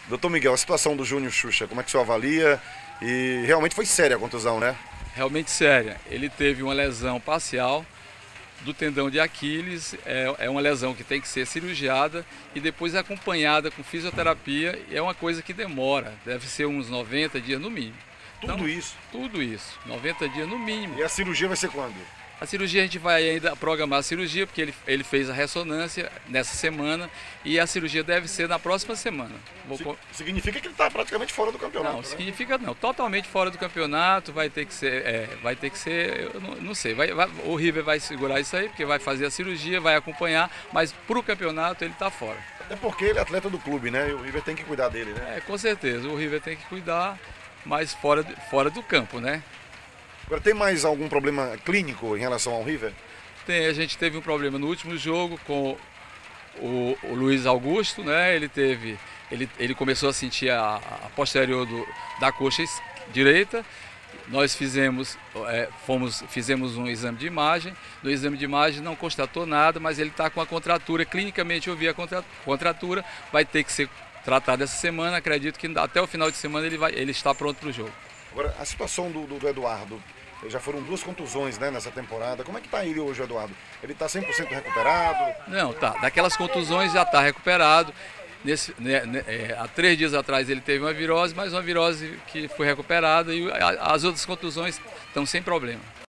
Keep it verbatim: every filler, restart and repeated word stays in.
Doutor Miguel, a situação do Júnior Xuxa, como é que o senhor avalia? E realmente foi séria a contusão, né? Realmente séria. Ele teve uma lesão parcial do tendão de Aquiles, é, é uma lesão que tem que ser cirurgiada e depois acompanhada com fisioterapia, e é uma coisa que demora, deve ser uns noventa dias no mínimo. Tudo Então, isso? Tudo isso, noventa dias no mínimo. E a cirurgia vai ser quando? A cirurgia a gente vai ainda programar a cirurgia, porque ele, ele fez a ressonância nessa semana e a cirurgia deve ser na próxima semana. Vou... Significa que ele está praticamente fora do campeonato, Não, né? significa não, totalmente fora do campeonato, vai ter que ser, é, vai ter que ser, eu não, não sei, vai, vai, o River vai segurar isso aí, porque vai fazer a cirurgia, vai acompanhar, mas para o campeonato ele está fora. Até porque ele é atleta do clube, né? E o River tem que cuidar dele, né? É, com certeza, o River tem que cuidar, mas fora, fora do campo, né? Agora, tem mais algum problema clínico em relação ao River? Tem, a gente teve um problema no último jogo com o, o Luiz Augusto, né? Ele teve, ele, ele começou a sentir a, a posterior do, da coxa direita. Nós fizemos, é, fomos, fizemos um exame de imagem. No exame de imagem não constatou nada, mas ele está com a contratura. Clinicamente eu vi a contra, contratura, vai ter que ser tratado essa semana. Acredito que até o final de semana ele, vai, ele está pronto para o jogo. Agora, a situação do, do, do Eduardo, já foram duas contusões, né, nessa temporada. Como é que está ele hoje, Eduardo? Ele está cem por cento recuperado? Não, tá. Daquelas contusões já está recuperado. Nesse, né, né, é, há três dias atrás ele teve uma virose, mas uma virose que foi recuperada, e as outras contusões estão sem problema.